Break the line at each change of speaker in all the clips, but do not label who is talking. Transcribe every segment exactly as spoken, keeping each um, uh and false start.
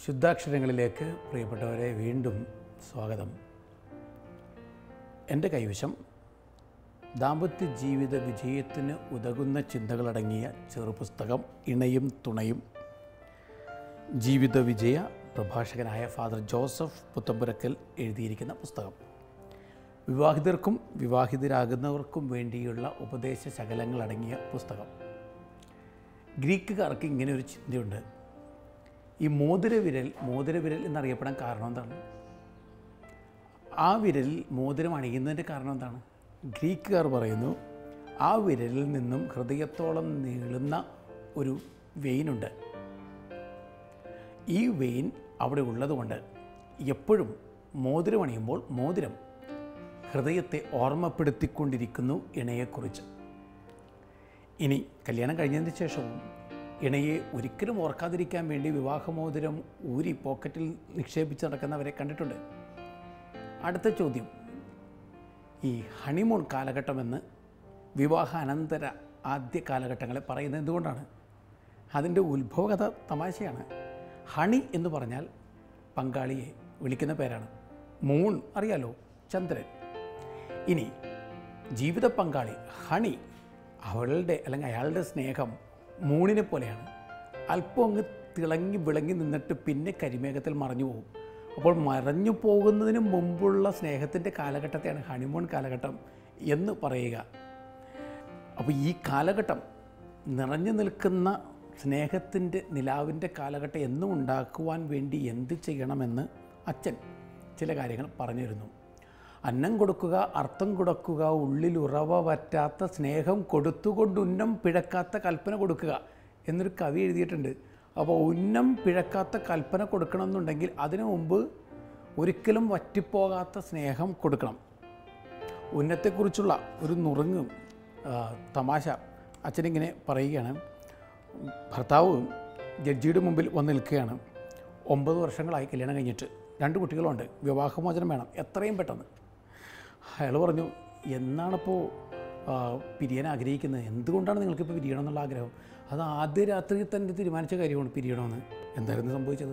ശുദ്ധാക്ഷരങ്ങളിലേക്ക് പ്രിയപ്പെട്ടവരെ വീണ്ടും സ്വാഗതം. എൻ്റെ കൈവശം ദാമ്പത്യ ജീവിത വിജയത്തിന് ഉതകുന്ന ചിന്തകളടങ്ങിയ ചെറുപുസ്തകം ഇണയും തുണയും, ജീവിത വിജയ പ്രഭാഷകനായ ഫാദർ ജോസഫ് പുത്തമ്പുരക്കൽ എഴുതിയിരിക്കുന്ന പുസ്തകം. വിവാഹിതർക്കും വിവാഹിതരാകുന്നവർക്കും വേണ്ടിയുള്ള ഉപദേശ ശകലങ്ങളടങ്ങിയ പുസ്തകം. ഗ്രീക്കുകാർക്ക് ഇങ്ങനെ ഒരു ചിന്തയുണ്ട്. ഈ മോതിരവിരൽ മോതിരവിരൽ എന്നറിയപ്പെടാൻ കാരണം എന്താണ്? ആ വിരലിൽ മോതിരം അണിയുന്നതിൻ്റെ കാരണം എന്താണ്? ഗ്രീക്കുകാർ പറയുന്നു, ആ വിരലിൽ നിന്നും ഹൃദയത്തോളം നീളുന്ന ഒരു വെയിനുണ്ട്. ഈ വെയിൻ അവിടെ ഉള്ളതുകൊണ്ട് എപ്പോഴും മോതിരം അണിയുമ്പോൾ മോതിരം ഹൃദയത്തെ ഓർമ്മപ്പെടുത്തിക്കൊണ്ടിരിക്കുന്നു ഇണയെക്കുറിച്ച്. ഇനി കല്യാണം കഴിഞ്ഞതിന് ശേഷവും ഇണയെ ഒരിക്കലും ഓർക്കാതിരിക്കാൻ വേണ്ടി വിവാഹമോതിരം ഊരി പോക്കറ്റിൽ നിക്ഷേപിച്ച് നടക്കുന്നവരെ കണ്ടിട്ടുണ്ട്. അടുത്ത ചോദ്യം, ഈ ഹണിമൂൺ കാലഘട്ടമെന്ന് വിവാഹാനന്തര ആദ്യ കാലഘട്ടങ്ങളെ പറയുന്നത് എന്തുകൊണ്ടാണ്? അതിൻ്റെ ഉത്ഭവകഥ തമാശയാണ്. ഹണി എന്ന് പറഞ്ഞാൽ പങ്കാളിയെ വിളിക്കുന്ന പേരാണ്. മൂൺ അറിയാലോ, ചന്ദ്രൻ. ഇനി ജീവിത പങ്കാളി ഹണി, അവളുടെ അല്ലെങ്കിൽ അയാളുടെ സ്നേഹം മൂണിനെ പോലെയാണ്. അല്പം അങ്ങ് തിളങ്ങി വിളങ്ങി നിന്നിട്ട് പിന്നെ കരിമേഘത്തിൽ മറഞ്ഞു പോകും. അപ്പോൾ മറഞ്ഞു പോകുന്നതിന് മുമ്പുള്ള സ്നേഹത്തിൻ്റെ കാലഘട്ടത്തെയാണ് ഹണിമൂൺ കാലഘട്ടം എന്ന് പറയുക. അപ്പോൾ ഈ കാലഘട്ടം നിറഞ്ഞു നിൽക്കുന്ന സ്നേഹത്തിൻ്റെ നിലാവിൻ്റെ കാലഘട്ടം എന്നും ഉണ്ടാക്കുവാൻ വേണ്ടി എന്ത് ചെയ്യണമെന്ന് അച്ഛൻ ചില കാര്യങ്ങൾ പറഞ്ഞിരുന്നു. അന്നം കൊടുക്കുക, അർത്ഥം കൊടുക്കുക, ഉള്ളിൽ ഉറവ വറ്റാത്ത സ്നേഹം കൊടുത്തുകൊണ്ട് ഉന്നം പിഴക്കാത്ത കൽപ്പന കൊടുക്കുക എന്നൊരു കവി എഴുതിയിട്ടുണ്ട്. അപ്പോൾ ഉന്നം പിഴക്കാത്ത കൽപ്പന കൊടുക്കണമെന്നുണ്ടെങ്കിൽ അതിനു മുമ്പ് ഒരിക്കലും വറ്റിപ്പോകാത്ത സ്നേഹം കൊടുക്കണം. ഉന്നത്തെക്കുറിച്ചുള്ള ഒരു നുറുങ്ങ് തമാശ അച്ഛനിങ്ങനെ പറയുകയാണ്. ഭർത്താവ് ജഡ്ജിയുടെ മുമ്പിൽ വന്ന് നിൽക്കുകയാണ്. ഒമ്പത് വർഷങ്ങളായി കല്യാണം കഴിഞ്ഞിട്ട്, രണ്ട് കുട്ടികളുണ്ട്, വിവാഹമോചനം വേണം എത്രയും പെട്ടെന്ന്. അയാൾ പറഞ്ഞു, എന്നാണിപ്പോൾ പിരിയാൻ ആഗ്രഹിക്കുന്നത്? എന്തുകൊണ്ടാണ് നിങ്ങൾക്കിപ്പോൾ പിരിയണം എന്നുള്ള ആഗ്രഹം? അത് ആദ്യ രാത്രിയിൽ തന്നെ തീരുമാനിച്ച കാര്യമാണ് പിരിയണമെന്ന്. എന്തായിരുന്നു സംഭവിച്ചത്?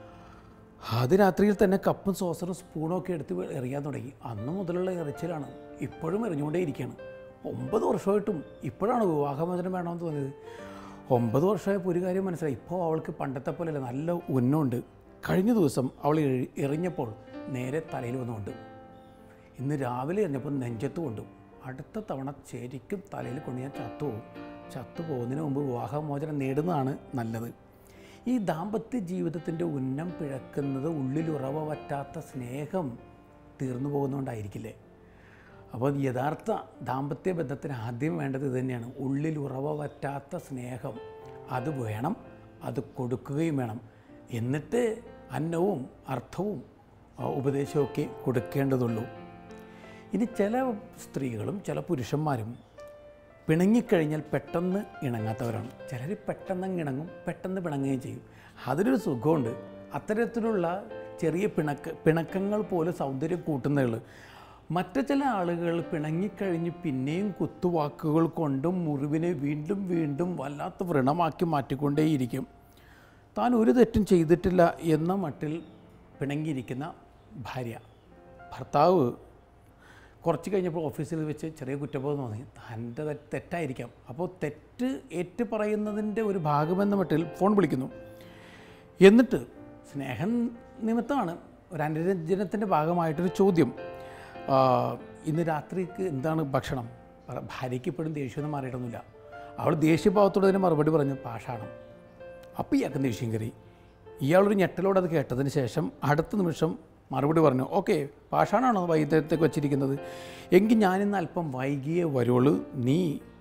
ആദ്യ രാത്രിയിൽ തന്നെ കപ്പും സോസറും സ്പൂണും ഒക്കെ എടുത്ത് എറിയാൻ തുടങ്ങി. അന്ന് മുതലുള്ള എറിച്ചിലാണ്, ഇപ്പോഴും എറിഞ്ഞുകൊണ്ടേ ഇരിക്കുകയാണ്. ഒമ്പത് വർഷമായിട്ടും ഇപ്പോഴാണ് വിവാഹമോചനം വേണമെന്ന് തോന്നിയത്. ഒമ്പത് വർഷമായപ്പോൾ ഒരു കാര്യം മനസ്സിലായി, ഇപ്പോൾ അവൾക്ക് പണ്ടത്തെ പോലെയല്ല, നല്ല ഉന്നമുണ്ട്. കഴിഞ്ഞ ദിവസം അവൾ എറിഞ്ഞപ്പോൾ നേരെ തലയിൽ വന്നുകൊണ്ട്, ഇന്ന് രാവിലെ എറിഞ്ഞപ്പോൾ നെഞ്ചത്ത് കൊണ്ടു. അടുത്ത തവണ ശരിക്കും തലയിൽ കൊണ്ട് ഞാൻ ചത്തുപോകും. ചത്തു പോകുന്നതിന് മുമ്പ് വിവാഹമോചനം നേടുന്നതാണ് നല്ലത്. ഈ ദാമ്പത്യ ജീവിതത്തിൻ്റെ ഉന്നം പിഴക്കുന്നത് ഉള്ളിൽ ഉറവ വറ്റാത്ത സ്നേഹം തീർന്നു പോകുന്നതുകൊണ്ടായിരിക്കില്ലേ? അപ്പോൾ യഥാർത്ഥ ദാമ്പത്യ ബന്ധത്തിന് ആദ്യം വേണ്ടത് ഇത് തന്നെയാണ്, ഉള്ളിൽ ഉറവ വറ്റാത്ത സ്നേഹം. അത് വേണം, അത് കൊടുക്കുകയും വേണം. എന്നിട്ട് അന്നവും അർത്ഥവും ഉപദേശമൊക്കെ കൊടുക്കേണ്ടതുള്ളൂ. ഇനി ചില സ്ത്രീകളും ചില പുരുഷന്മാരും പിണങ്ങിക്കഴിഞ്ഞാൽ പെട്ടെന്ന് ഇണങ്ങാത്തവരാണ്. ചിലർ പെട്ടെന്ന് ഇണങ്ങും, പെട്ടെന്ന് പിണങ്ങുകയും ചെയ്യും. അതിനൊരു സുഖമുണ്ട്. അത്തരത്തിലുള്ള ചെറിയ പിണക്ക പിണക്കങ്ങൾ പോലും സൗന്ദര്യം കൂട്ടുന്നതുള്ളൂ. മറ്റു ചില ആളുകൾ പിണങ്ങിക്കഴിഞ്ഞ് പിന്നെയും കുത്തുവാക്കുകൾ കൊണ്ടും മുറിവിനെ വീണ്ടും വീണ്ടും വല്ലാത്ത വ്രണമാക്കി മാറ്റിക്കൊണ്ടേയിരിക്കും. താൻ ഒരു തെറ്റും ചെയ്തിട്ടില്ല എന്ന മട്ടിൽ പിണങ്ങിയിരിക്കുന്ന ഭാര്യ. ഭർത്താവ് കുറച്ച് കഴിഞ്ഞപ്പോൾ ഓഫീസിൽ വെച്ച് ചെറിയ കുറ്റബോധം തോന്നി, തൻ്റെ തെറ്റായിരിക്കാം. അപ്പോൾ തെറ്റ് ഏറ്റു പറയുന്നതിൻ്റെ ഒരു ഭാഗമെന്ന മട്ടിൽ ഫോൺ വിളിക്കുന്നു. എന്നിട്ട് സ്നേഹം നിമിത്തമാണ്, ഒരു അനുരഞ്ജനത്തിൻ്റെ ഭാഗമായിട്ടൊരു ചോദ്യം, ഇന്ന് രാത്രിക്ക് എന്താണ് ഭക്ഷണം? ഭാര്യയ്ക്ക് ഇപ്പോഴും ദേഷ്യമൊന്നും മാറിയിട്ടൊന്നുമില്ല. അവൾ ദേഷ്യഭാവത്തോടെ തന്നെ മറുപടി പറഞ്ഞു, പാഷാണം. അപ്പോൾ ഇയാൾക്ക് ദേഷ്യം കയറി. ഇയാളൊരു ഞെട്ടലോടെ അത് കേട്ടതിന് ശേഷം അടുത്ത നിമിഷം മറുപടി പറഞ്ഞു, ഓക്കെ, പാഷാണാണോ വൈകുന്നേരത്തേക്ക് വച്ചിരിക്കുന്നത്? എങ്കിൽ ഞാനിന്ന് അല്പം വൈകിയേ വരുള്ളൂ. നീ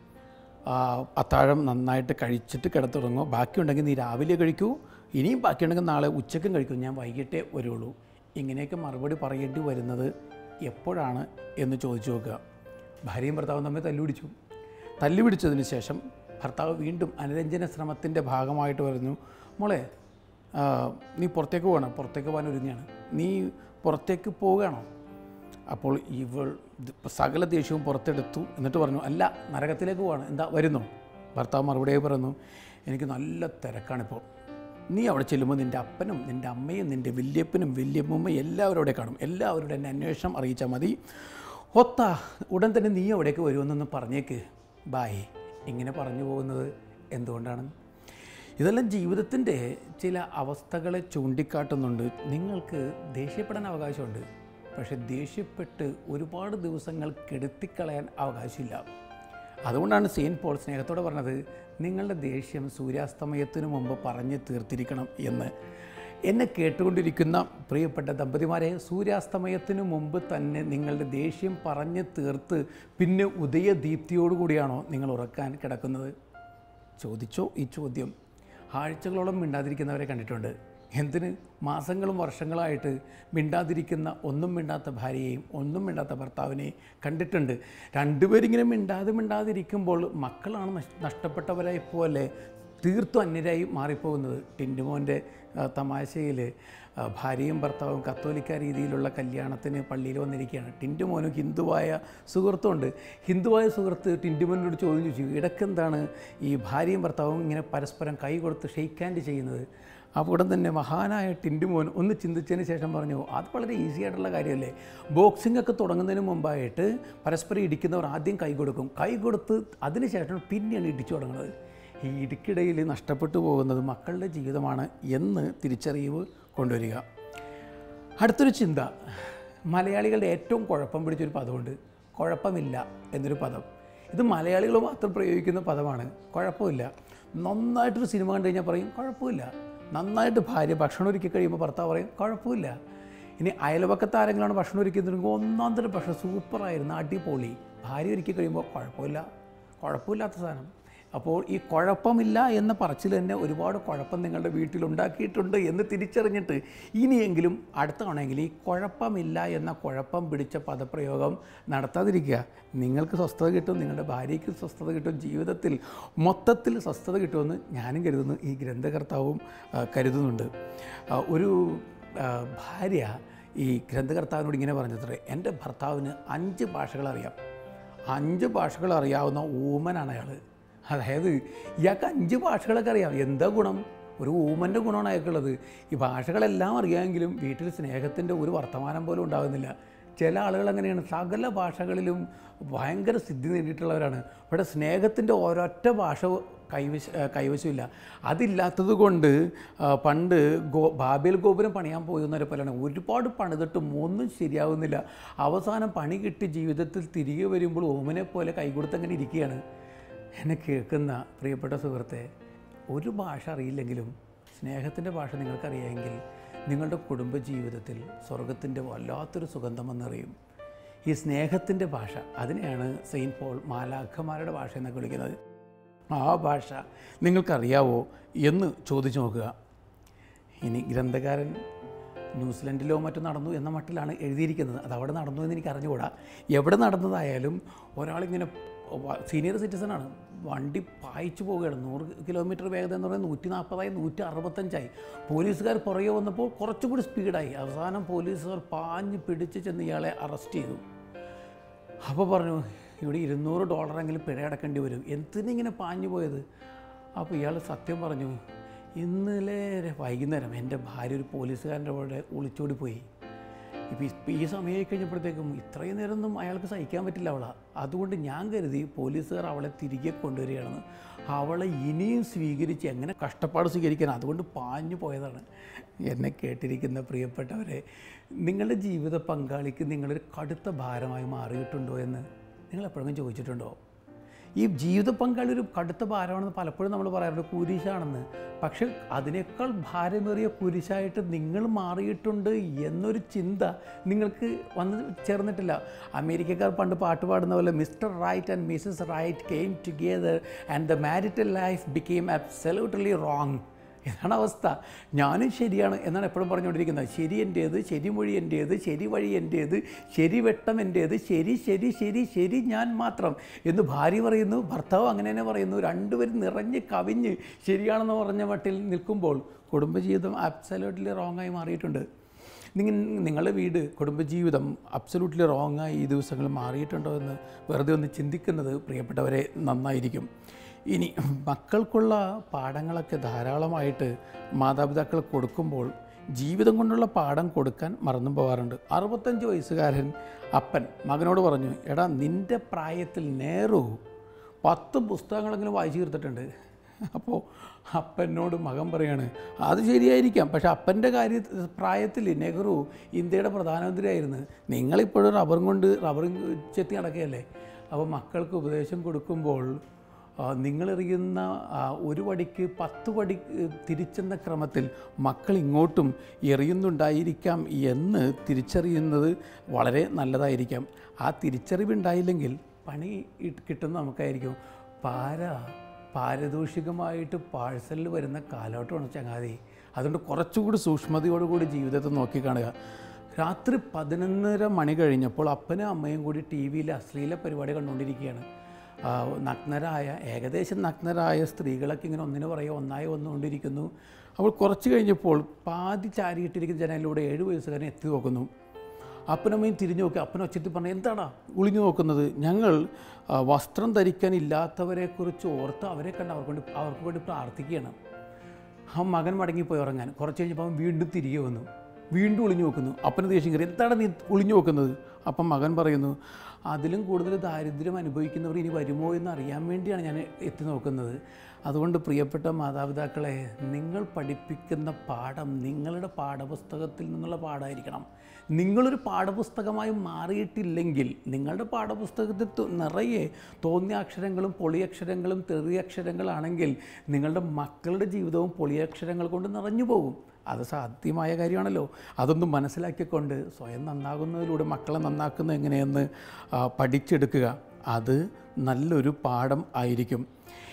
അത്താഴം നന്നായിട്ട് കഴിച്ചിട്ട് കിടത്തുറങ്ങോ. ബാക്കിയുണ്ടെങ്കിൽ നീ രാവിലെ കഴിക്കൂ, ഇനിയും ബാക്കിയുണ്ടെങ്കിൽ നാളെ ഉച്ചയ്ക്കും കഴിക്കൂ, ഞാൻ വൈകിട്ടേ വരുള്ളൂ. ഇങ്ങനെയൊക്കെ മറുപടി പറയേണ്ടി വരുന്നത് എപ്പോഴാണ് എന്ന് ചോദിച്ചു നോക്കുക. ഭാര്യയും ഭർത്താവും തമ്മിൽ തല്ലുപിടിച്ചു. തല്ലുപിടിച്ചതിന് ശേഷം ഭർത്താവ് വീണ്ടും അനുരഞ്ജന ശ്രമത്തിൻ്റെ ഭാഗമായിട്ട് പറഞ്ഞു, മോളെ നീ പുറത്തേക്ക് പോകണം, പുറത്തേക്ക് പോകാൻ ഒരുങ്ങുകയാണ്, നീ പുറത്തേക്ക് പോവുകയാണോ? അപ്പോൾ ഇവൾ സകല ദേഷ്യവും പുറത്തെടുത്തു. എന്നിട്ട് പറഞ്ഞു, അല്ല, നരകത്തിലേക്ക് പോവാണ്, എന്താ വരുന്നു? ഭർത്താവ് മറുപടിയായി പറഞ്ഞു, എനിക്ക് നല്ല തിരക്കാണിപ്പോൾ, നീ അവിടെ ചെല്ലുമ്പോൾ നിൻ്റെ അപ്പനും നിൻ്റെ അമ്മയും നിൻ്റെ വല്യപ്പനും വല്യമ്മയും എല്ലാവരും അവിടെ കാണും. എല്ലാവരുടെ എന്നെ അന്വേഷണം അറിയിച്ചാൽ മതി. ഒത്ത ഉടൻ തന്നെ നീ അവിടേക്ക് വരുമെന്നൊന്ന് പറഞ്ഞേക്ക്, ബായ്. ഇങ്ങനെ പറഞ്ഞു പോകുന്നത് എന്തുകൊണ്ടാണ്? ഇതെല്ലാം ജീവിതത്തിൻ്റെ ചില അവസ്ഥകളെ ചൂണ്ടിക്കാട്ടുന്നുണ്ട്. നിങ്ങൾക്ക് ദേഷ്യപ്പെടാൻ അവകാശമുണ്ട്, പക്ഷേ ദേഷ്യപ്പെട്ട് ഒരുപാട് ദിവസങ്ങൾ കെടുത്തിക്കളയാൻ അവകാശമില്ല. അതുകൊണ്ടാണ് സെയിൻറ്റ് പോൾ സ്നേഹത്തോടെ പറഞ്ഞത്, നിങ്ങളുടെ ദേഷ്യം സൂര്യാസ്തമയത്തിനു മുമ്പ് പറഞ്ഞ് തീർത്തിരിക്കണം എന്ന്. എന്നെ കേട്ടുകൊണ്ടിരിക്കുന്ന പ്രിയപ്പെട്ട ദമ്പതിമാരെ, സൂര്യാസ്തമയത്തിനു മുമ്പ് തന്നെ നിങ്ങളുടെ ദേഷ്യം പറഞ്ഞ് തീർത്ത് പിന്നെ ഉദയദീപ്തിയോടുകൂടിയാണോ നിങ്ങൾ ഉറക്കാൻ കിടക്കുന്നത്? ചോദിച്ചോ ഈ ചോദ്യം. ആഴ്ചകളോളം മിണ്ടാതിരിക്കുന്നവരെ കണ്ടിട്ടുണ്ട്. എന്തിന്? മാസങ്ങളും വർഷങ്ങളായിട്ട് മിണ്ടാതിരിക്കുന്ന, ഒന്നും മിണ്ടാത്ത ഭാര്യയെയും ഒന്നും മിണ്ടാത്ത ഭർത്താവിനെയും കണ്ടിട്ടുണ്ട്. രണ്ടുപേരിങ്ങനെ മിണ്ടാതെ മിണ്ടാതിരിക്കുമ്പോൾ മക്കളാണ് നഷ്ടപ്പെട്ടവരായി പോലെ തീർത്തും അന്യരായി മാറിപ്പോകുന്നത്. ടിൻറ്റുമോൻ്റെ തമാശയിൽ ഭാര്യയും ഭർത്താവും കത്തോലിക്ക രീതിയിലുള്ള കല്യാണത്തിന് പള്ളിയിൽ വന്നിരിക്കുകയാണ്. ടിൻറ്റുമോനും ഹിന്ദുവായ സുഹൃത്തുണ്ട്. ഹിന്ദുവായ സുഹൃത്ത് ടിൻറ്റുമോനോട് ചോദ്യം ചോദിച്ചു, ഇടയ്ക്കെന്താണ് ഈ ഭാര്യയും ഭർത്താവും ഇങ്ങനെ പരസ്പരം കൈ കൊടുത്ത് ഷെയ്ക്ക് ഹാൻഡ് ചെയ്യുന്നത്? അപ്പോൾ ഉടൻ തന്നെ മഹാനായ ടിൻറ്റുമോൻ ഒന്ന് ചിന്തിച്ചതിന് ശേഷം പറഞ്ഞു, അത് വളരെ ഈസി ആയിട്ടുള്ള കാര്യമല്ലേ. ബോക്സിംഗ് ഒക്കെ തുടങ്ങുന്നതിന് മുമ്പായിട്ട് പരസ്പരം ഇടിക്കുന്നവർ ആദ്യം കൈ കൊടുക്കും. കൈ കൊടുത്ത് അതിന് ശേഷം പിന്നെയാണ് ഇടിച്ചു തുടങ്ങുന്നത്. ഈ ഇടുക്കിടയിൽ നഷ്ടപ്പെട്ടു പോകുന്നത് മക്കളുടെ ജീവിതമാണ് എന്ന് തിരിച്ചറിവ് കൊണ്ടുവരിക. അടുത്തൊരു ചിന്ത, മലയാളികളുടെ ഏറ്റവും കുഴപ്പം പിടിച്ചൊരു പദമുണ്ട്, കുഴപ്പമില്ല എന്നൊരു പദം. ഇത് മലയാളികൾ മാത്രം പ്രയോഗിക്കുന്ന പദമാണ്. കുഴപ്പമില്ല. നന്നായിട്ടൊരു സിനിമ കണ്ടു കഴിഞ്ഞാൽ പറയും കുഴപ്പമില്ല. നന്നായിട്ട് ഭാര്യ ഭക്ഷണം ഒരുക്കി കഴിയുമ്പോൾ ഭർത്താവ് പറയും കുഴപ്പമില്ല. ഇനി അയൽവക്കത്തെ ആരെങ്കിലാണ് ഭക്ഷണം ഒരുക്കിയിട്ടുണ്ടെങ്കിൽ ഒന്നാം തരം ഭക്ഷണം സൂപ്പറായിരുന്നു, അടിപൊളി. ഭാര്യ ഒരുക്കി കഴിയുമ്പോൾ കുഴപ്പമില്ല. കുഴപ്പമില്ലാത്ത സാധനം. അപ്പോൾ ഈ കുഴപ്പമില്ല എന്ന പറച്ചിൽ തന്നെ ഒരുപാട് കുഴപ്പം നിങ്ങളുടെ വീട്ടിലുണ്ടാക്കിയിട്ടുണ്ട് എന്ന് തിരിച്ചറിഞ്ഞിട്ട് ഇനിയെങ്കിലും അടുത്ത തവണയെങ്കിൽ ഈ കുഴപ്പമില്ല എന്ന കുഴപ്പം പിടിച്ച പദപ്രയോഗം നടത്താതിരിക്കുക. നിങ്ങൾക്ക് സ്വസ്ഥത കിട്ടും, നിങ്ങളുടെ ഭാര്യയ്ക്ക് സ്വസ്ഥത കിട്ടും, ജീവിതത്തിൽ മൊത്തത്തിൽ സ്വസ്ഥത കിട്ടുമെന്ന് ഞാനും കരുതുന്നു, ഈ ഗ്രന്ഥകർത്താവും കരുതുന്നുണ്ട്. ഒരു ഭാര്യ ഈ ഗ്രന്ഥകർത്താവിനോട് ഇങ്ങനെ പറഞ്ഞത്രേ, എൻ്റെ ഭർത്താവിന് അഞ്ച് ഭാഷകളറിയാം. അഞ്ച് ഭാഷകൾ അറിയാവുന്ന ഊമനാണ് അയാൾ. അതായത് ഇയാൾക്ക് അഞ്ച് ഭാഷകളൊക്കെ അറിയാം. എന്താ ഗുണം? ഒരു ഊമൻ്റെ ഗുണമാണ് അയാൾക്കുള്ളത്. ഈ ഭാഷകളെല്ലാം അറിയാമെങ്കിലും വീട്ടിൽ സ്നേഹത്തിൻ്റെ ഒരു വർത്തമാനം പോലും ഉണ്ടാകുന്നില്ല. ചില ആളുകൾ അങ്ങനെയാണ്, സകല ഭാഷകളിലും ഭയങ്കര സിദ്ധി നേടിയിട്ടുള്ളവരാണ്. ഇവിടെ സ്നേഹത്തിൻ്റെ ഒരൊറ്റ ഭാഷ കൈവശ കൈവശമില്ല. അതില്ലാത്തത് കൊണ്ട് പണ്ട് ഗോ ബാബേൽ ഗോപുരം പണിയാൻ പോയിരുന്നവരെ പോലെയാണ്. ഒരുപാട് പണിതിട്ടും ഒന്നും ശരിയാവുന്നില്ല. അവസാനം പണി കിട്ടി ജീവിതത്തിൽ തിരികെ വരുമ്പോൾ ഓമനെ പോലെ കൈകൊടുത്തങ്ങനെ ഇരിക്കുകയാണ്. എന്നെ കേൾക്കുന്ന പ്രിയപ്പെട്ട സുഹൃത്തെ, ഒരു ഭാഷ അറിയില്ലെങ്കിലും സ്നേഹത്തിൻ്റെ ഭാഷ നിങ്ങൾക്കറിയാമെങ്കിൽ നിങ്ങളുടെ കുടുംബജീവിതത്തിൽ സ്വർഗത്തിൻ്റെ വല്ലാത്തൊരു സുഗന്ധം വന്നറിയും. ഈ സ്നേഹത്തിൻ്റെ ഭാഷ, അതിനെയാണ് സെയിൻറ്റ് പോൾ മാലാഖമാരുടെ ഭാഷ എന്നൊക്കെ വിളിക്കുന്നത്. ആ ഭാഷ നിങ്ങൾക്കറിയാവോ എന്ന് ചോദിച്ചു നോക്കുക. ഇനി ഗ്രന്ഥകാരൻ ന്യൂസിലൻഡിലോ മറ്റോ നടന്നു എന്ന മട്ടിലാണ് എഴുതിയിരിക്കുന്നത്. അത് അവിടെ നടന്നു എന്ന് എനിക്ക് അറിഞ്ഞുകൂടാ. എവിടെ നടന്നതായാലും ഒരാളിങ്ങനെ സീനിയർ സിറ്റിസണാണ്, വണ്ടി പായിച്ചു പോവുകയാണ്. നൂറ് കിലോമീറ്റർ വേഗത എന്ന് പറയുന്നത് നൂറ്റി നാൽപ്പതായി നൂറ്റി അറുപത്തഞ്ചായി. പോലീസുകാർ പുറകെ വന്നപ്പോൾ കുറച്ചുകൂടി സ്പീഡായി. അവസാനം പോലീസുകാർ പാഞ്ഞ് പിടിച്ച് ചെന്ന് ഇയാളെ അറസ്റ്റ് ചെയ്തു. അപ്പോൾ പറഞ്ഞു, ഇവിടെ ഇരുന്നൂറ് ഡോളറെങ്കിലും പിഴ അടക്കേണ്ടി വരും. എന്തിനിങ്ങനെ പാഞ്ഞു പോയത്? അപ്പോൾ ഇയാൾ സത്യം പറഞ്ഞു, ഇന്നലെ വൈകുന്നേരം എൻ്റെ ഭാര്യ ഒരു പോലീസുകാരൻ്റെ അവിടെ ഒളിച്ചോടി പോയി. ഇപ്പോൾ ഇപ്പം ഈ സമയമായി കഴിഞ്ഞപ്പോഴത്തേക്കും ഇത്രയും നേരമൊന്നും അയാൾക്ക് സഹിക്കാൻ പറ്റില്ല അവളെ. അതുകൊണ്ട് ഞാൻ കരുതി പോലീസുകാർ അവളെ തിരികെ കൊണ്ടുവരികയാണെന്ന്. അവളെ ഇനിയും സ്വീകരിച്ച് എങ്ങനെ കഷ്ടപ്പാട് സ്വീകരിക്കാൻ, അതുകൊണ്ട് പാഞ്ഞു പോയതാണ്. എന്നെ കേട്ടിരിക്കുന്ന പ്രിയപ്പെട്ടവരെ, നിങ്ങളുടെ ജീവിത പങ്കാളിക്ക് നിങ്ങളൊരു കടുത്ത ഭാരമായി മാറിയിട്ടുണ്ടോ എന്ന് നിങ്ങൾ എപ്പോഴെങ്കിലും ചോദിച്ചിട്ടുണ്ടോ? ഈ ജീവിത പങ്കാളി ഒരു കടുത്ത ഭാരമാണെന്ന് പലപ്പോഴും നമ്മൾ പറയാറുണ്ട്, കുരിശാണെന്ന്. പക്ഷെ അതിനേക്കാൾ ഭാരമേറിയ കുരിശായിട്ട് നിങ്ങൾ മാറിയിട്ടുണ്ട് എന്നൊരു ചിന്ത നിങ്ങൾക്ക് വന്ന് ചേർന്നിട്ടില്ല. അമേരിക്കക്കാർ പണ്ട് പാട്ട് പാടുന്ന പോലെ mister right and missus right came together and the marital life became absolutely wrong. ഇതാണ് അവസ്ഥ. ഞാനും ശരിയാണ് എന്നാണ് എപ്പോഴും പറഞ്ഞുകൊണ്ടിരിക്കുന്നത്. ശരി എൻ്റേത്, ശരിമൊഴി എൻ്റേത്, ശരി വഴി എൻ്റേത്, ശരി വെട്ടം എൻ്റേത്, ശരി ശരി ശരി ശരി ഞാൻ മാത്രം എന്ന് ഭാര്യ പറയുന്നു, ഭർത്താവ് അങ്ങനെ തന്നെ പറയുന്നു. രണ്ടുപേരും നിറഞ്ഞ് കവിഞ്ഞ് ശരിയാണെന്ന് പറഞ്ഞ മട്ടിൽ നിൽക്കുമ്പോൾ കുടുംബജീവിതം അബ്സല്യൂട്ട്ലി റോങ്ങായി മാറിയിട്ടുണ്ട്. നിങ്ങൾ നിങ്ങളുടെ വീട്, കുടുംബജീവിതം അബ്സല്യൂട്ട്ലി റോങ്ങായി ഈ ദിവസങ്ങളിൽ മാറിയിട്ടുണ്ടോ എന്ന് വെറുതെ ഒന്ന് ചിന്തിക്കുന്നത് പ്രിയപ്പെട്ടവരെ നന്നായിരിക്കും. ഇനി മക്കൾക്കുള്ള പാഠങ്ങളൊക്കെ ധാരാളമായിട്ട് മാതാപിതാക്കൾ കൊടുക്കുമ്പോൾ ജീവിതം കൊണ്ടുള്ള പാഠം കൊടുക്കാൻ മറന്നു പോകാറുണ്ട്. അറുപത്തഞ്ച് വയസ്സുകാരൻ അപ്പൻ മകനോട് പറഞ്ഞു, എടാ നിൻ്റെ പ്രായത്തിൽ നെഹ്റു പത്ത് പുസ്തകങ്ങളെങ്കിലും വായിച്ചു തീർത്തിട്ടുണ്ട്. അപ്പോൾ അപ്പനോട് മകൻ പറയാണ്, അത് ശരിയായിരിക്കാം, പക്ഷെ അപ്പൻ്റെ കാര്യ പ്രായത്തിൽ നെഹ്റു ഇന്ത്യയുടെ പ്രധാനമന്ത്രിയായിരുന്നു, നിങ്ങളിപ്പോഴും റബ്ബറും കൊണ്ട് റബ്ബറും ചെത്തി നടക്കുകയല്ലേ. അപ്പോൾ മക്കൾക്ക് ഉപദേശം കൊടുക്കുമ്പോൾ നിങ്ങളെറിയുന്ന ഒരു വടിക്ക് പത്ത് വടി തിരിച്ചെന്ന ക്രമത്തിൽ മക്കൾ ഇങ്ങോട്ടും എറിയുന്നുണ്ടായിരിക്കാം എന്ന് തിരിച്ചറിയുന്നത് വളരെ നല്ലതായിരിക്കാം. ആ തിരിച്ചറിവുണ്ടായില്ലെങ്കിൽ പണി കിട്ടുന്ന നമുക്കായിരിക്കും. പാര പാരിതോഷികമായിട്ട് പാഴ്സലിൽ വരുന്ന കാലഘട്ടമാണ് ചങ്ങാതി. അതുകൊണ്ട് കുറച്ചുകൂടി സൂക്ഷ്മതയോടുകൂടി ജീവിതത്തെ നോക്കിക്കാണുക. രാത്രി പതിനൊന്നര മണി കഴിഞ്ഞപ്പോൾ അപ്പനും അമ്മയും കൂടി ടി വിയിൽ അശ്ലീല പരിപാടി കണ്ടുകൊണ്ടിരിക്കുകയാണ്. നഗ്നരായ ഏകദേശം നഗ്നരായ സ്ത്രീകളൊക്കെ ഇങ്ങനെ ഒന്നിനു പറയുക ഒന്നായി വന്നുകൊണ്ടിരിക്കുന്നു. അപ്പോൾ കുറച്ച് കഴിഞ്ഞപ്പോൾ പാതി ചാരിയിട്ടിരിക്കുന്ന ജനലിലൂടെ ഏഴ് വയസ്സുകാരൻ എത്തി നോക്കുന്നു. അപ്പനമ്മയും തിരിഞ്ഞു നോക്കി. അപ്പൻ ഒച്ചത്തിൽ പറഞ്ഞു, എന്താടാ ഒളിഞ്ഞു നോക്കുന്നത്? ഞങ്ങൾ വസ്ത്രം ധരിക്കാൻ ഇല്ലാത്തവരെക്കുറിച്ച് ഓർത്ത് അവരെ കണ്ട് അവർക്ക് വേണ്ടി അവർക്ക് വേണ്ടി പ്രാർത്ഥിക്കുകയാണ്. ആ മകൻ മടങ്ങിപ്പോയി ഉറങ്ങാൻ. കുറച്ച് കഴിഞ്ഞപ്പോൾ അവൻ വീണ്ടും തിരികെ വന്നു, വീണ്ടും ഒളിഞ്ഞു നോക്കുന്നു. അപ്പന് ദേഷ്യം കയറി, എന്താണ് നീ ഒളിഞ്ഞു നോക്കുന്നത്? അപ്പം മകൻ പറയുന്നു, അതിലും കൂടുതൽ ദാരിദ്ര്യം അനുഭവിക്കുന്നവർ ഇനി വരുമോ എന്ന് അറിയാൻ വേണ്ടിയാണ് ഞാൻ എത്തി നോക്കുന്നത്. അതുകൊണ്ട് പ്രിയപ്പെട്ട മാതാപിതാക്കളെ, നിങ്ങൾ പഠിപ്പിക്കുന്ന പാഠം നിങ്ങളുടെ പാഠപുസ്തകത്തിൽ നിന്നുള്ള പാഠമായിരിക്കണം. നിങ്ങളൊരു പാഠപുസ്തകമായി മാറിയിട്ടില്ലെങ്കിൽ നിങ്ങളുടെ പാഠപുസ്തകത്തിൽ നിറയെ തോന്നിയാക്ഷരങ്ങളും പൊളിയക്ഷരങ്ങളും തെറിയക്ഷരങ്ങളാണെങ്കിൽ നിങ്ങളുടെ മക്കളുടെ ജീവിതവും പൊളിയക്ഷരങ്ങൾ കൊണ്ട് നിറഞ്ഞു പോകും. അത് സാധ്യമായ കാര്യമാണല്ലോ. അതൊന്നും മനസ്സിലാക്കിക്കൊണ്ട് സ്വയം നന്നാകുന്നതിലൂടെ മക്കളെ നന്നാക്കുന്നത് എങ്ങനെയെന്ന് പഠിച്ചെടുക്കുക. അത് നല്ലൊരു പാഠം ആയിരിക്കും.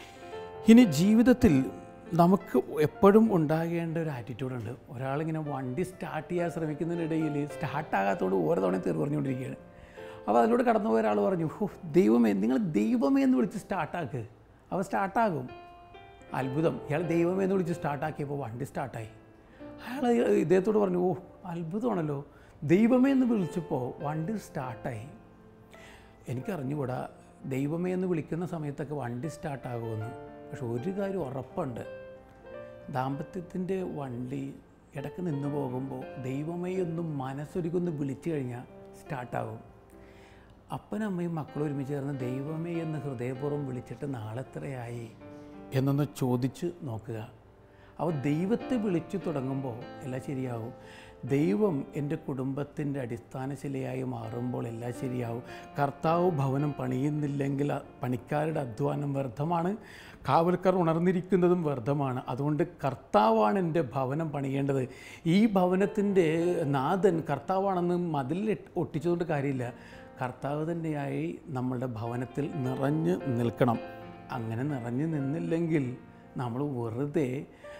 ഇനി ജീവിതത്തിൽ നമുക്ക് എപ്പോഴും ഉണ്ടാകേണ്ട ഒരു ആറ്റിറ്റ്യൂഡുണ്ട്. ഒരാളിങ്ങനെ വണ്ടി സ്റ്റാർട്ട് ചെയ്യാൻ ശ്രമിക്കുന്നതിനിടയിൽ സ്റ്റാർട്ടാകാത്തതുകൊണ്ട് ഓരോ തവണയും തെറി പറഞ്ഞുകൊണ്ടിരിക്കുകയാണ്. അപ്പോൾ അതിലൂടെ കടന്നു പോയ ഒരാൾ പറഞ്ഞു, ഓ ദൈവമേ, നിങ്ങൾ ദൈവമേ എന്ന് വിളിച്ച് സ്റ്റാർട്ടാക്ക്, അവ സ്റ്റാർട്ടാകും. അത്ഭുതം, ഇയാൾ ദൈവമേ എന്ന് വിളിച്ച് സ്റ്റാർട്ടാക്കിയപ്പോൾ വണ്ടി സ്റ്റാർട്ടായി. അയാൾ ഇദ്ദേഹത്തോട് പറഞ്ഞു, ഓ അത്ഭുതമാണല്ലോ, ദൈവമേ എന്ന് വിളിച്ചപ്പോൾ വണ്ടി സ്റ്റാർട്ടായി. എനിക്കറിഞ്ഞുകൂടാ ദൈവമേ എന്ന് വിളിക്കുന്ന സമയത്തൊക്കെ വണ്ടി സ്റ്റാർട്ടാകുമെന്ന്. പക്ഷെ ഒരു കാര്യം ഉറപ്പുണ്ട്, ദാമ്പത്യത്തിൻ്റെ വണ്ടി ഇടയ്ക്ക് നിന്ന് പോകുമ്പോൾ ദൈവമേ ഒന്നും മനസ്സൊരുക്കൊന്ന് വിളിച്ചു കഴിഞ്ഞാൽ സ്റ്റാർട്ടാകും. അപ്പനമ്മയും മക്കളും ഒരുമിച്ച് ചേർന്ന് ദൈവമേ എന്ന് ഹൃദയപൂർവ്വം വിളിച്ചിട്ട് നാളെത്രയായി എന്നൊന്ന് ചോദിച്ച് നോക്കുക. അപ്പോൾ ദൈവത്തെ വിളിച്ചു തുടങ്ങുമ്പോൾ എല്ലാം ശരിയാവും. ദൈവം എൻ്റെ കുടുംബത്തിൻ്റെ അടിസ്ഥാനശിലയായി മാറുമ്പോൾ എല്ലാം ശരിയാവും. കർത്താവ് ഭവനം പണിയുന്നില്ലെങ്കിൽ പണിക്കാരുടെ അധ്വാനം വ്യർത്ഥമാണ്, കാവൽക്കാർ ഉണർന്നിരിക്കുന്നതും വ്യർത്ഥമാണ്. അതുകൊണ്ട് കർത്താവാണ് എൻ്റെ ഭവനം പണിയേണ്ടത്. ഈ ഭവനത്തിൻ്റെ നാഥൻ കർത്താവാണെന്ന് മതിലിൽ ഒട്ടിച്ചുകൊണ്ട് കാര്യമില്ല. കർത്താവ് തന്നെയായി നമ്മളുടെ ഭവനത്തിൽ നിറഞ്ഞു നിൽക്കണം. അങ്ങനെ നിറഞ്ഞു നിന്നില്ലെങ്കിൽ നമ്മൾ വെറുതെ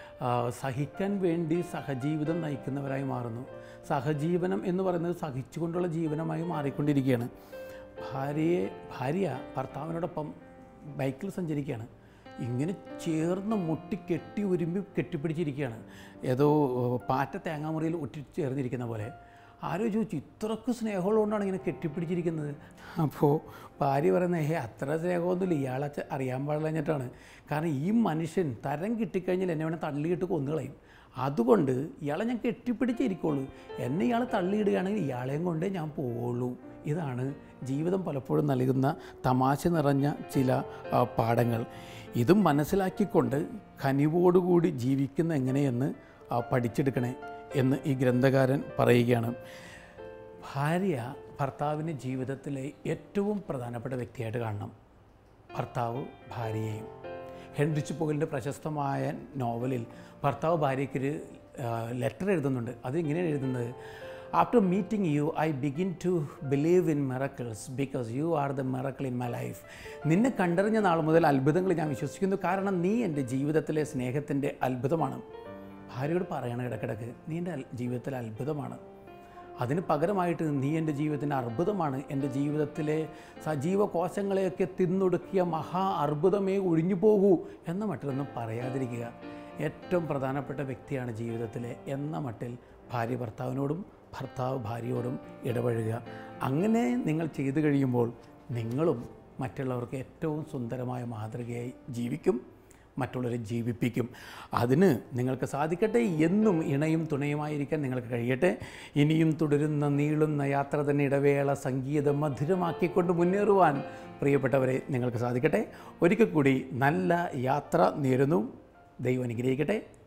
സഹിക്കാൻ വേണ്ടി സഹജീവിതം നയിക്കുന്നവരായി മാറുന്നു. സഹജീവനം എന്ന് പറയുന്നത് സഹിച്ചുകൊണ്ടുള്ള ജീവനമായി മാറിക്കൊണ്ടിരിക്കുകയാണ്. ഭാര്യയെ ഭാര്യ ഭർത്താവിനോടൊപ്പം ബൈക്കിൽ സഞ്ചരിക്കുകയാണ്. ഇങ്ങനെ ചേർന്ന് മുട്ടി കെട്ടി ഉരുമ്പി കെട്ടിപ്പിടിച്ചിരിക്കുകയാണ്. ഏതോ പാറ്റ തേങ്ങാമുറിയിൽ ഒട്ടിച്ചേർന്നിരിക്കുന്ന പോലെ. ആരോ ചോദിച്ചു, ഇത്രക്ക് സ്നേഹമുള്ളതുകൊണ്ടാണ് ഇങ്ങനെ കെട്ടിപ്പിടിച്ചിരിക്കുന്നത്? അപ്പോൾ ഭാര്യ പറയുന്നത്, ഹേ അത്ര സ്നേഹമൊന്നുമില്ല, ഇയാളെ അറിയാൻ പാടില്ലഞ്ഞിട്ടാണ്. കാരണം ഈ മനുഷ്യൻ തരം കിട്ടിക്കഴിഞ്ഞാൽ എന്നെ വേണേൽ തള്ളിയിട്ട് കൊന്നുകളയും. അതുകൊണ്ട് ഇയാളെ ഞാൻ കെട്ടിപ്പിടിച്ചിരിക്കുള്ളൂ. എന്നെ ഇയാൾ തള്ളിയിടുകയാണെങ്കിൽ ഇയാളെയും കൊണ്ടേ ഞാൻ പോവുള്ളൂ. ഇതാണ് ജീവിതം പലപ്പോഴും നൽകുന്ന തമാശ നിറഞ്ഞ ചില പാഠങ്ങൾ. ഇതും മനസ്സിലാക്കിക്കൊണ്ട് കനിവോടുകൂടി ജീവിക്കുന്ന എങ്ങനെയെന്ന് പഠിച്ചെടുക്കണേ എന്ന് ഈ ഗ്രന്ഥകാരൻ പറയുകയാണ്. ഭാര്യ ഭർത്താവിൻ്റെ ജീവിതത്തിലെ ഏറ്റവും പ്രധാനപ്പെട്ട വ്യക്തിയായിട്ട് കാണണം. ഭർത്താവ് ഭാര്യയെയും. ഹെൻറിച്ച് പോഗലിൻ്റെ പ്രശസ്തമായ നോവലിൽ ഭർത്താവ് ഭാര്യയ്ക്കൊരു ലെറ്റർ എഴുതുന്നുണ്ട്. അതിങ്ങനെയാണ് എഴുതുന്നത്, after meeting you I begin to believe in miracles because you are the miracle in my life. നിന്നെ കണ്ടറിഞ്ഞ നാൾ മുതൽ അത്ഭുതങ്ങൾ ഞാൻ വിശ്വസിക്കുന്നു, കാരണം നീ എൻ്റെ ജീവിതത്തിലെ സ്നേഹത്തിൻ്റെ അത്ഭുതമാണ്. ഭാര്യയോട് പറയണം ഇടയ്ക്കിടയ്ക്ക്, നീ എൻ്റെ ജീവിതത്തിലെ അത്ഭുതമാണ്. അതിന് പകരമായിട്ട് നീ എൻ്റെ ജീവിതത്തിൻ്റെ അർബുദമാണ്, എൻ്റെ ജീവിതത്തിലെ സജീവ കോശങ്ങളെയൊക്കെ തിന്നൊടുക്കിയ മഹാ അർബുദമേ ഒഴിഞ്ഞു പോകൂ എന്ന മട്ടിലൊന്നും പറയാതിരിക്കുക. ഏറ്റവും പ്രധാനപ്പെട്ട വ്യക്തിയാണ് ജീവിതത്തിലെ എന്ന മട്ടിൽ ഭാര്യ ഭർത്താവിനോടും ഭർത്താവ് ഭാര്യയോടും ഇടപഴകുക. അങ്ങനെ നിങ്ങൾ ചെയ്തു കഴിയുമ്പോൾ നിങ്ങളും മറ്റുള്ളവർക്ക് ഏറ്റവും സുന്ദരമായ മാതൃകയായി ജീവിക്കും, മറ്റുള്ളവരെ ജീവിപ്പിക്കും. അതിന് നിങ്ങൾക്ക് സാധിക്കട്ടെ. എന്നും ഇണയും തുണയുമായിരിക്കാൻ നിങ്ങൾക്ക് കഴിയട്ടെ. ഇനിയും തുടരുന്ന നീളുന്ന യാത്ര തന്നെ ഇടവേള സംഗീതം മധുരമാക്കിക്കൊണ്ട് മുന്നേറുവാൻ പ്രിയപ്പെട്ടവരെ നിങ്ങൾക്ക് സാധിക്കട്ടെ. ഒരിക്കൽ കൂടി നല്ല യാത്ര നേരുന്നു. ദൈവം അനുഗ്രഹിക്കട്ടെ.